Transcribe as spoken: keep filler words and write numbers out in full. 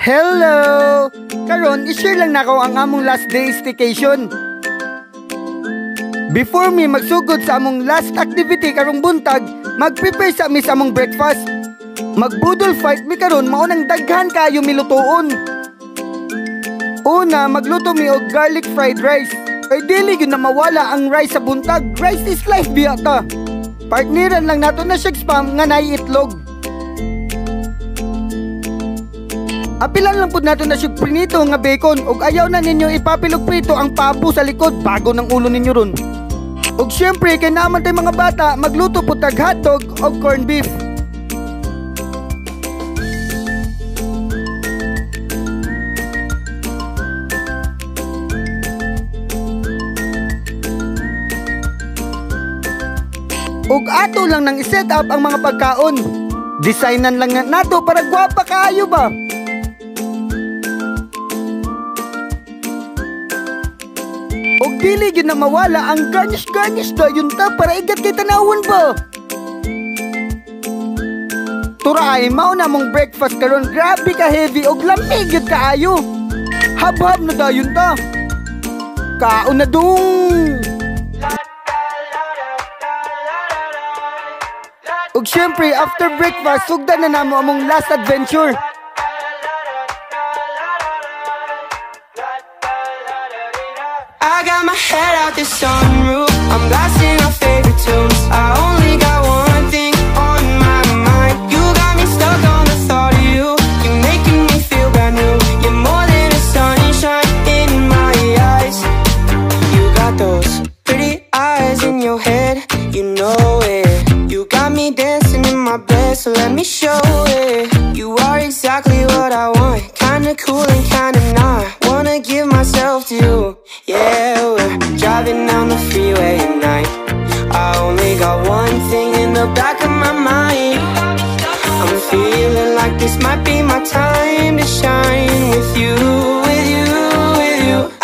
Hello! Karon, ishare lang nako ang among last day staycation. Before me magsugod sa among last activity karong buntag, mag-prepare sa mi sa among breakfast. Magbudol fight mi karon mao nang daghan kayo milutoon. Una, magluto mi og garlic fried rice. Kay dili gyud na mawala ang rice sa buntag. Rice is life biya ta. Partneran lang nato na siya spam nga nay itlog. Apilan lang pud nato na siya prinito nga bacon ug ayaw na ninyo ipapilog prito ang pabo sa likod bago ng ulo ninyo ron. Ug syempre kay naman tay mga bata magluto pud tag hotdog og corned beef. Ug ato lang nang i-set up ang mga pagkaon. Designan lang nga nato para gwapa kaayo ba. Og dili gyud na mawala ang garnish-garnish dayon ta para igat kay tanawon ba. Turay mao na mong breakfast karon, grabe ka heavy og lamig gyud kaayo. Hab-hab na dayon ta. Kaon na dung. Ug syempre after breakfast sugdan na namo among last adventure. I got my head out the sunroof, I'm blasting our favorite tunes. I only got one thing on my mind. You got me stuck on the thought of you. You're making me feel brand new. You're more than a sunshine in my eyes. You got those pretty eyes in your head, you know it. You got me dancing in my bed, so let me show it. You are exactly what I want, kinda cool and kinda not. Wanna give myself to you. Yeah, we're driving down the freeway at night. I only got one thing in the back of my mind. I'm feeling like this might be my time to shine with you, with you, with you.